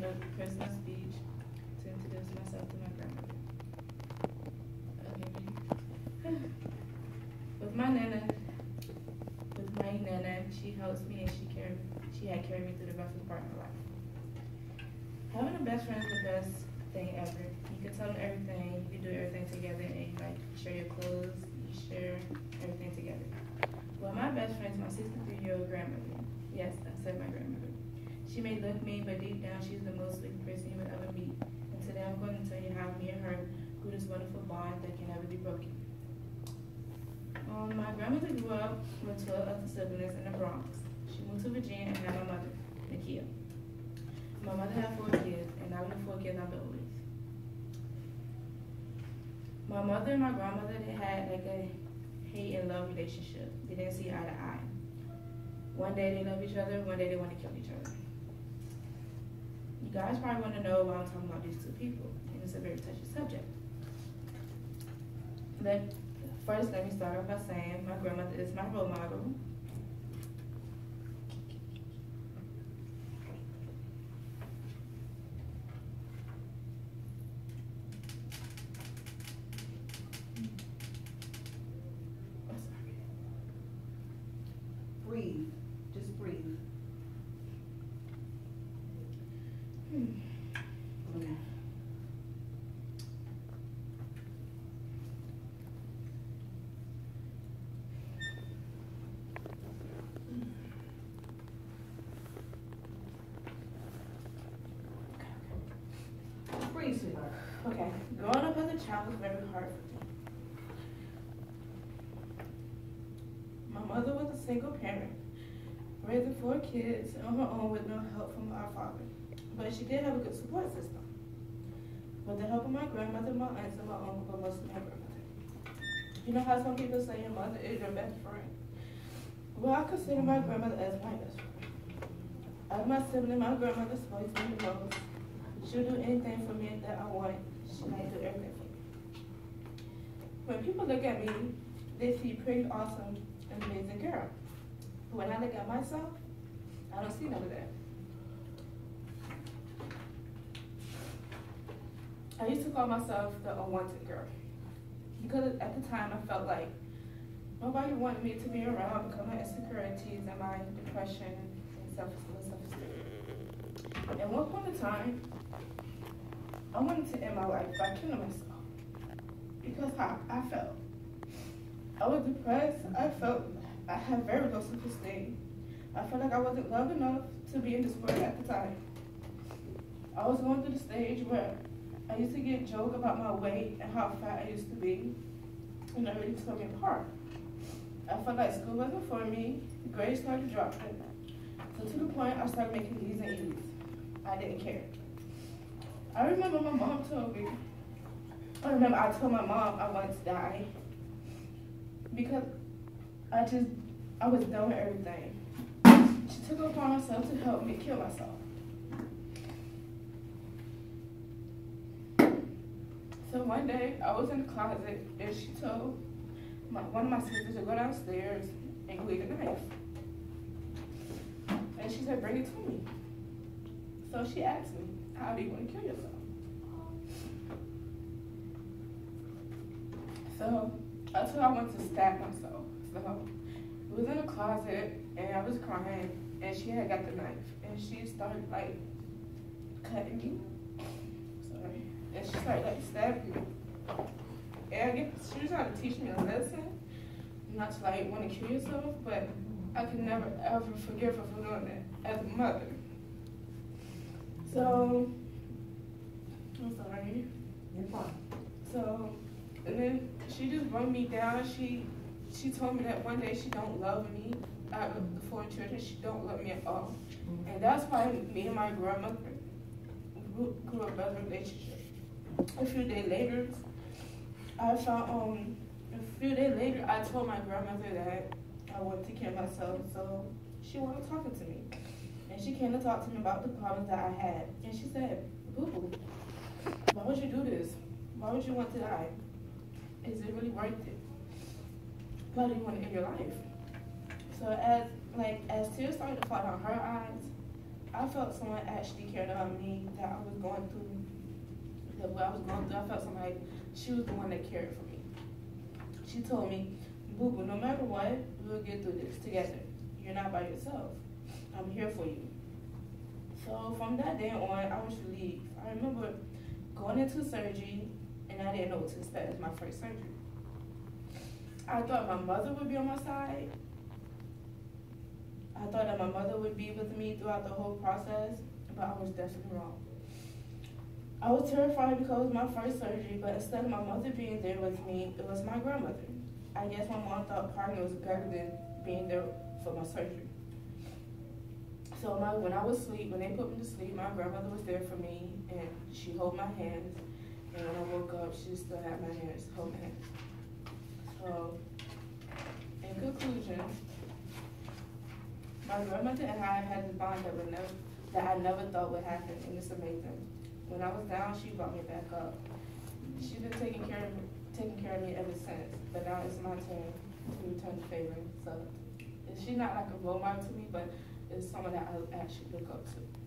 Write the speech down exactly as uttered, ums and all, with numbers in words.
a personal speech to introduce myself to my grandmother. Okay. With my nana, with my nana, she helps me and she carried, she had carried me through the roughest part of my life. Having a best friend is the best thing ever. You can tell them everything, you do everything together, and you like share your clothes, you share everything together. Well, my best friend is my sixty-three-year-old grandmother. Yes, I said my grandmother. She may look mean, but deep down, she's the most sweet person you would ever meet. And today I'm going to tell you how me and her grew this wonderful bond that can never be broken. Um, my grandmother grew up with twelve other siblings in the Bronx. She moved to Virginia and had my mother, Nakia. My mother had four kids, and out of the four kids, I'm the oldest. My mother and my grandmother, they had like a hate and love relationship. They didn't see eye to eye. One day they love each other, one day they want to kill each other. You guys probably want to know why I'm talking about these two people, and it's a very touchy subject. But first, let me start off by saying my grandmother is my role model. Breathe. Just breathe. Hmm. Okay. Breathe, sweetheart. Okay, growing up as a child was very hard for me. My mother was a single parent, raising four kids on her own with no help from our father. But she did have a good support system. With the help of my grandmother, my aunts, and my uncle, but mostly my grandmother. You know how some people say your mother is your best friend? Well, I consider my grandmother as my best friend. Out of my sibling, my grandmother supports me the most. She'll do anything for me that I want. She might do everything for me. When people look at me, they see pretty awesome, amazing girl. But when I look at myself, I don't see none of that. I used to call myself the unwanted girl. Because at the time I felt like nobody wanted me to be around because of my insecurities and my depression and self-esteem. At one point in time, I wanted to end my life by killing myself. Because how I felt. I was depressed. I felt I had very low self-esteem. I felt like I wasn't loved enough to be in this world at the time. I was going through the stage where I used to get joked about my weight and how fat I used to be, and it really tore me apart. I felt like school wasn't for me, grades started dropping, so to the point I started making D's and E's. I didn't care. I remember my mom told me, I remember I told my mom I wanted to die because I just, I was done with everything. She took it upon herself to help me kill myself. So one day, I was in the closet, and she told my, one of my sisters to go downstairs and go get a knife. And she said, bring it to me. So she asked me, how do you want to kill yourself? So I told her I wanted to stab myself. So we was in the closet, and I was crying, and she had got the knife, and she started, like, cutting me. Sorry. And she started like stabbing me. And I guess she was trying to teach me a lesson, not to like want to kill yourself, but I could never ever forgive her for doing that as a mother. So, I'm sorry. You're fine. So, and then she just run me down. She she told me that one day she don't love me. Out of the four children, she don't love me at all. Mm-hmm. And that's why me and my grandmother grew, grew up as a relationship. A few days later, I found, um, a few days later, I told my grandmother that I wanted to kill myself, so she wanted talking to me. And she came to talk to me about the problems that I had. And she said, boo-boo, why would you do this? Why would you want to die? Is it really worth it? Why do you want to end your life? So as, like, as tears started to fall down her eyes, I felt someone actually cared about me, that I was going through, that what I was going through. I felt somebody, she was the one that cared for me. She told me, boo boo, no matter what, we'll get through this together. You're not by yourself. I'm here for you. So from that day on, I was relieved. I remember going into surgery, and I didn't know what to expect. It was my first surgery. I thought my mother would be on my side. I thought that my mother would be with me throughout the whole process, but I was definitely wrong. I was terrified because it was my first surgery, but instead of my mother being there with me, it was my grandmother. I guess my mom thought partner was better than being there for my surgery. So my, when I was asleep, when they put me to sleep, my grandmother was there for me, and she held my hands. And when I woke up, she still had my hands, hold my hands. So, in conclusion, my grandmother and I had this bond that would never, that I never thought would happen, and it's amazing. When I was down, she brought me back up. She's been taking care of me, taking care of me ever since. But now it's my turn to return the favor. So, she's not like a role model to me, but it's someone that I actually look up to.